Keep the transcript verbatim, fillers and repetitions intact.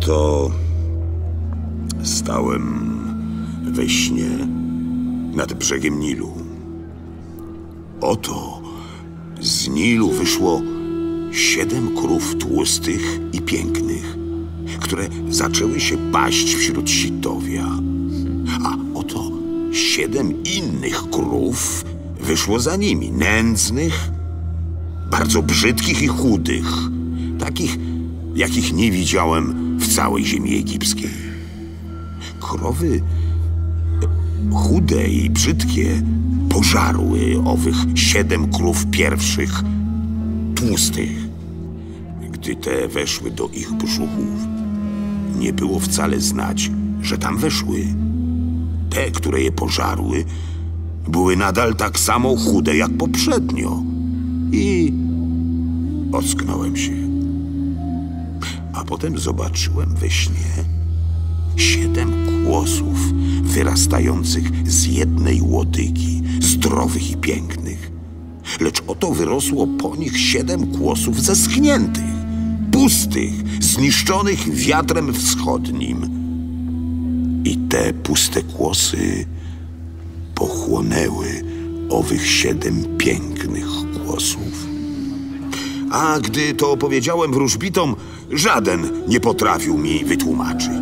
Oto stałem we śnie nad brzegiem Nilu. Oto z Nilu wyszło siedem krów tłustych i pięknych, które zaczęły się paść wśród sitowia. A oto siedem innych krów wyszło za nimi, nędznych, bardzo brzydkich i chudych, takich, jakich nie widziałem w całej ziemi egipskiej. Krowy chude i brzydkie pożarły owych siedem krów pierwszych, tłustych. Gdy te weszły do ich brzuchów, nie było wcale znać, że tam weszły. Te, które je pożarły, były nadal tak samo chude jak poprzednio. I ocknąłem się. A potem zobaczyłem we śnie siedem kłosów wyrastających z jednej łodygi, zdrowych i pięknych. Lecz oto wyrosło po nich siedem kłosów zeschniętych, pustych, zniszczonych wiatrem wschodnim. I te puste kłosy pochłonęły owych siedem pięknych kłosów. A gdy to opowiedziałem wróżbitom, żaden nie potrafił mi wytłumaczyć.